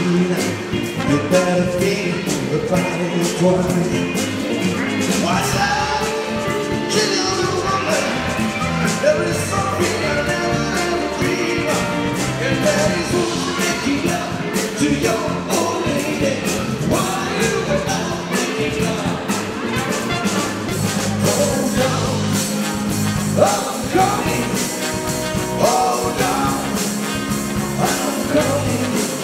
You better think about it twice. What's up? She's the only woman. There is something I never dream of, and that is who's making love to your old lady. Why you were not making love? Hold on, I'm coming. Hold on, I'm coming.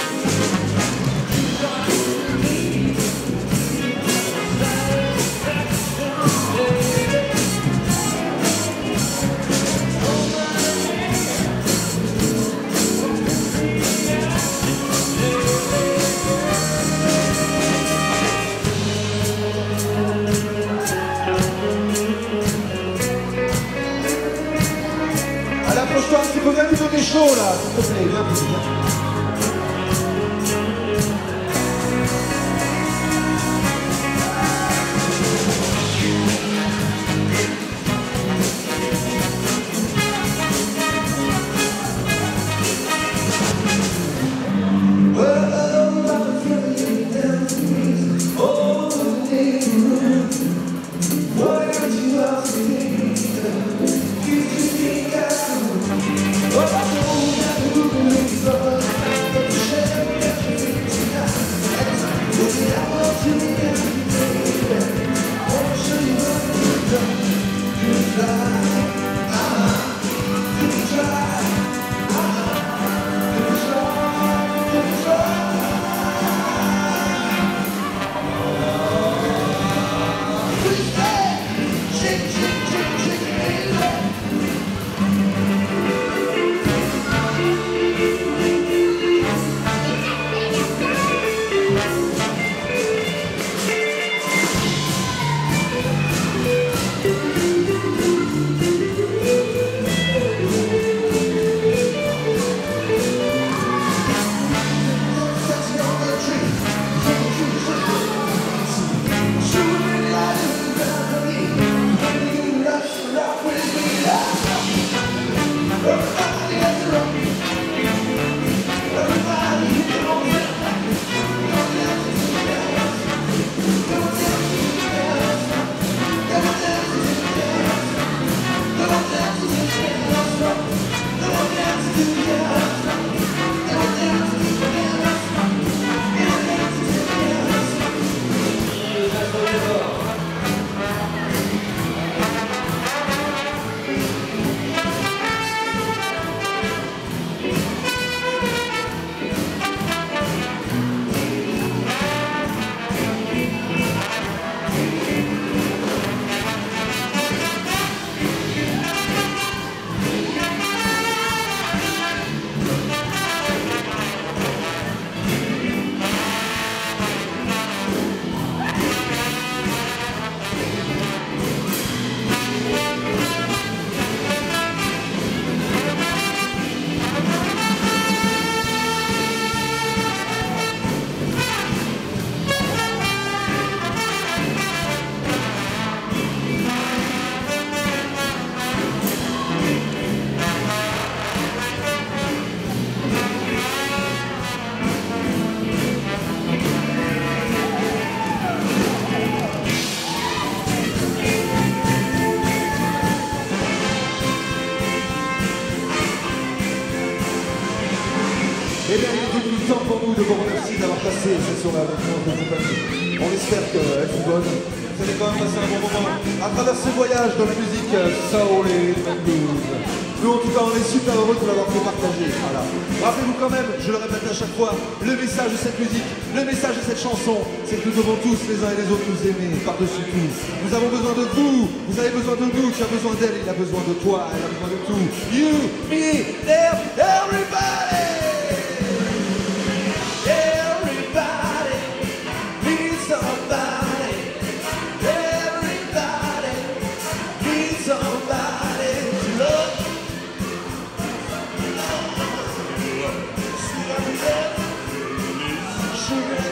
Approche-toi un petit peu, viens nous donner chaud là, s'il te plaît, viens plus vite. Eh bien, il était du temps pour nous de vous remercier d'avoir passé cette soirée avec nous en compagnie. On espère qu'elle fut bonne. Vous allez quand même passer un bon moment à travers ce voyage dans la musique soul et blues. Nous, en tout cas, on est super heureux de vous l'avoir fait partager. Voilà. Rappelez-vous quand même, je le répète à chaque fois, le message de cette musique, le message de cette chanson, c'est que nous devons tous, les uns et les autres, nous aimer par-dessus tout. Nous avons besoin de vous, vous avez besoin de nous, tu as besoin d'elle, il a besoin de toi, elle a besoin de tout. You, me, them, everybody! Sugar.